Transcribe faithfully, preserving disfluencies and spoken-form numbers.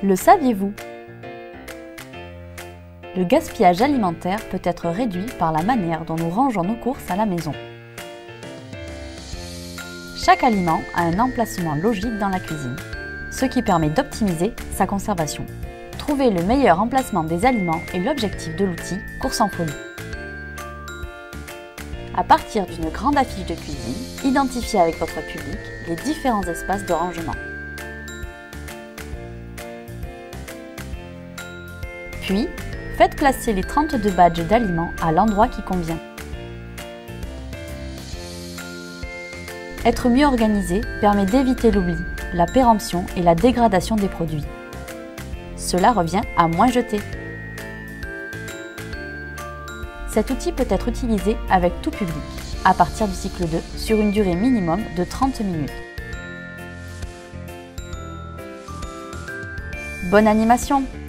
Le saviez-vous? Le gaspillage alimentaire peut être réduit par la manière dont nous rangeons nos courses à la maison. Chaque aliment a un emplacement logique dans la cuisine, ce qui permet d'optimiser sa conservation. Trouver le meilleur emplacement des aliments est l'objectif de l'outil Course en folie. À partir d'une grande affiche de cuisine, identifiez avec votre public les différents espaces de rangement. Puis, faites placer les trente-deux badges d'aliments à l'endroit qui convient. Être mieux organisé permet d'éviter l'oubli, la péremption et la dégradation des produits. Cela revient à moins jeter. Cet outil peut être utilisé avec tout public, à partir du cycle deux, sur une durée minimum de trente minutes. Bonne animation!